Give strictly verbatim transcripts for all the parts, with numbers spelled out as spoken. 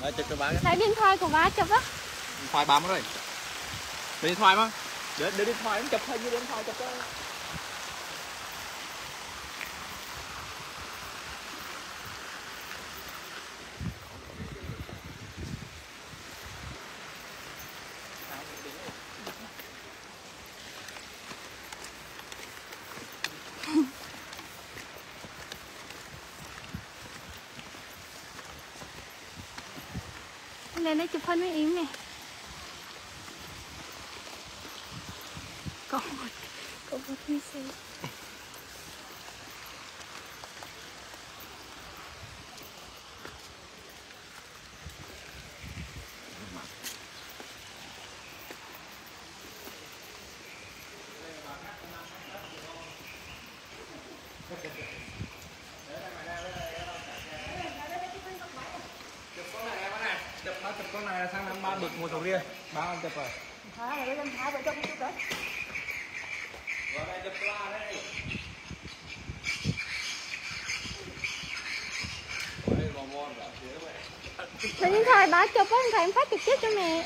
Rồi, chụp cho bác. Lấy điện thoại của bác chụp á. Điện thoại bám rồi. Để điện thoại mà. Để, để điện thoại em chụp thôi, như điện thoại chụp thôi. Lên đây chụp hình với em nè. Có một, có một cái xe. Chụp con này là sang năm ba bực một sầu riêng, ba ăn chụp rồi. Thái này lên thái vợ chồng chút đấy. Vào đây chụp la đây. Lấy điện thoại bác chụp á, thầy em phát trực tiếp cho mẹ.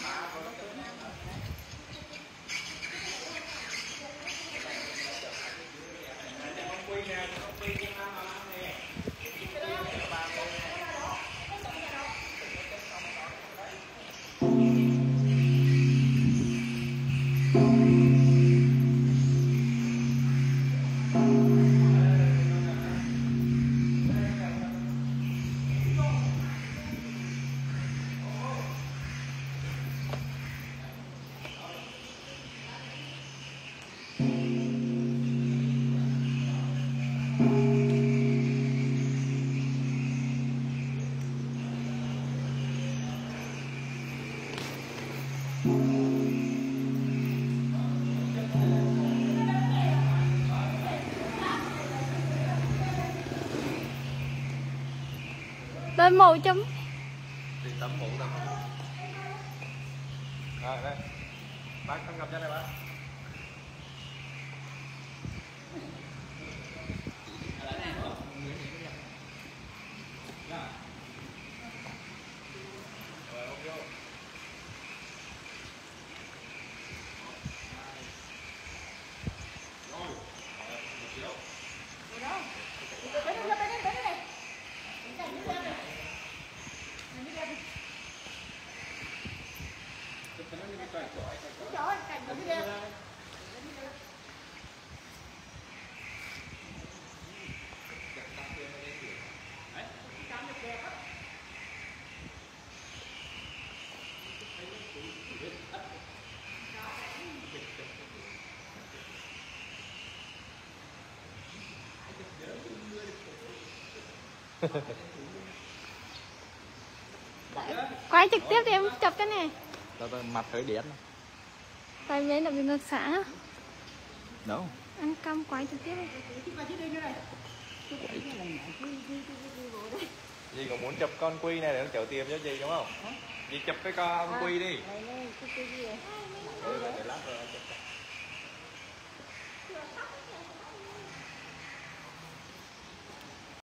Lên màu chấm. Đi tắm phụ tắm. Rồi đây. Bác không gặp cho này bác. Quay trực tiếp thì em chụp cái này. Đó, mặt hơi đen. Tại vì là bị ngược xả. Đâu? Ăn cam quay trực tiếp đi. Dì còn muốn chụp con quy này để nó chở tiền cho dì đúng không? Dì chụp cái con quy đi. Để lát rồi chụp.